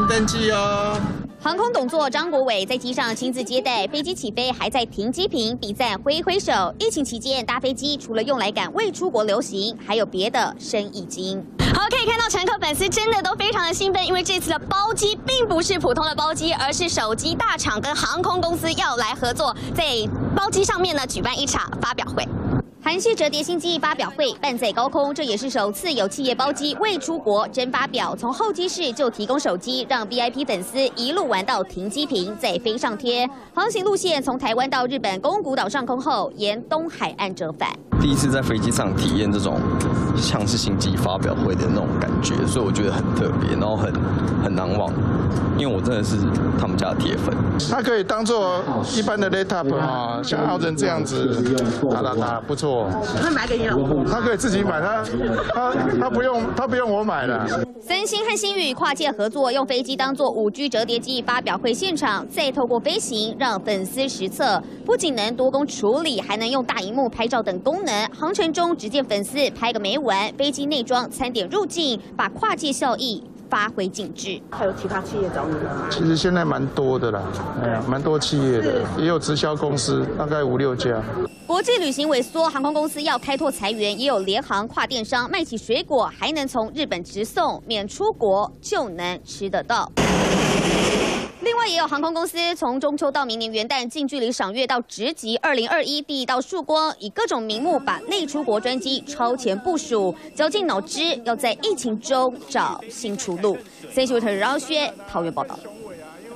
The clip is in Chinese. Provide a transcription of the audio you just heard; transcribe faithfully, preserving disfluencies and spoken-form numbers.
登记哦。 航空董座张国伟在机上亲自接待，飞机起飞还在停机坪比赞挥挥手。疫情期间搭飞机除了用来赶未出国流行，还有别的生意经。好，可以看到乘客粉丝真的都非常的兴奋，因为这次的包机并不是普通的包机，而是手机大厂跟航空公司要来合作，在包机上面呢举办一场发表会。 韩系折叠新机发表会办在高空，这也是首次有企业包机未出国真发表，从候机室就提供手机，让 V I P 粉丝一路玩到停机坪，再飞上天。航行路线从台湾到日本宫古岛上空后，沿东海岸折返。 第一次在飞机上体验这种像是新机发表会的那种感觉，所以我觉得很特别，然后很很难忘，因为我真的是他们家的铁粉。 它可以当做一般的 laptop 啊，像傲人这样子打打打，不错。 会买给你老婆？ 他可以自己买，他他他不用他不用我买的。 三星和星宇跨界合作，用飞机当作五 G 折叠机发表会现场，再透过飞行让粉丝实测，不仅能多工处理，还能用大荧幕拍照等功能。航程中只见粉丝拍个没完，飞机内装餐点入境，把跨界效益 发挥尽致。 还有其他企业找你吗？ 其实现在蛮多的啦，哎呀，蛮多企业的，也有直销公司，大概五六家。 国际旅行萎缩，航空公司要开拓裁员，也有联航跨电商卖起水果，还能从日本直送，免出国就能吃得到。 另外，也有航空公司从中秋到明年元旦，近距离赏月到直击二零二一第一道曙光，以各种名目把内出国专机超前部署，绞尽脑汁要在疫情中找新出路。C H V 特饶薛桃园报道。